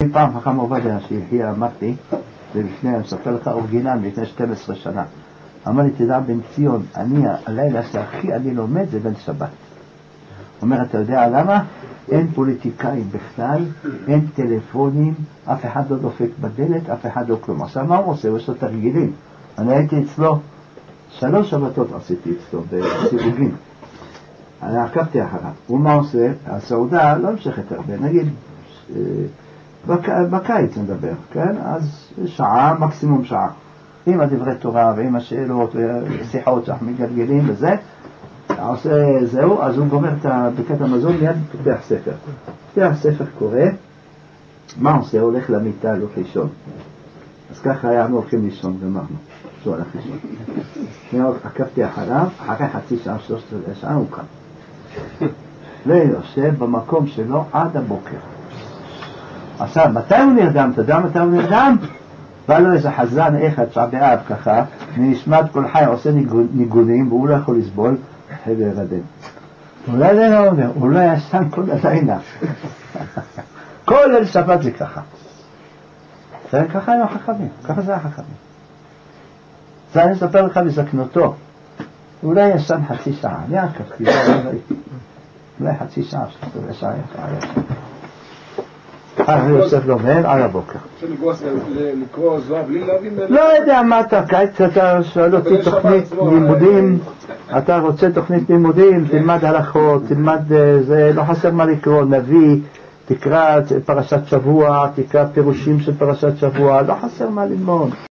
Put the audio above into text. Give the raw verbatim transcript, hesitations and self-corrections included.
לי פעם חכם עובדיה שהחיה, אמרתי, ולפני, אני מספר לך אורגינל לפני שתים עשרה שנה. אמר לי, תדע בן ציון, אני, הלילה שהכי אני לומד זה בן שבת. אומר, אתה יודע למה? אין פוליטיקאים בכלל, אין טלפונים, אף אחד לא דופק בדלת, אף אחד לא כלום. עכשיו מה הוא עושה? הוא עושה תרגילים. אני הייתי אצלו, שלוש שבתות עשיתי אצלו בסיבובים. אני עקבתי אחריו. הוא מה עושה? הסעודה לא המשכת הרבה, נגיד, בק... בקיץ נדבר, כן? אז שעה, מקסימום שעה. עם הדברי תורה ועם השאלות ושיחות שאנחנו מגלגלים וזה, עושה זהו, אז הוא גומר את ברכת המזון, מיד פותח ספר. פותח ספר קורא, מה עושה? הולך למיטה, הולך לישון. אז ככה היה, אנחנו הולכים לישון, גמרנו. שהוא הולך לישון. מאוד עקבתי אחריו, אחרי חצי שעה, שלושת רבעי שעה, הוא קם. ויושב במקום שלו עד הבוקר. עכשיו, מתי הוא נרדם? אתה יודע מתי הוא נרדם? בא לו איזה חזן אחד, שבאב ככה, נשמע את כל חי, עושה ניגונים, והוא לא יכול לסבול, חייב להירדם. אולי זה לא אומר, הוא לא ישן כל הלילה. כל אל שבת זה ככה. זה ככה היו החכמים, ככה זה החכמים. זה אני אספר לך בזקנותו. אולי ישן חצי שעה, אני עקבתי, אולי חצי שעה, שלושת שעה ישן. אחרי יוסף לומד על הבוקר. לקרוא זוהר בלי להבין? לא יודע מה אתה, קיץ אתה שואל אותי תוכנית לימודים, אתה רוצה תוכנית לימודים, תלמד הלכות, תלמד זה, לא חסר מה לקרוא, נביא, תקרא פרשת שבוע, תקרא פירושים של פרשת שבוע, לא חסר מה ללמוד.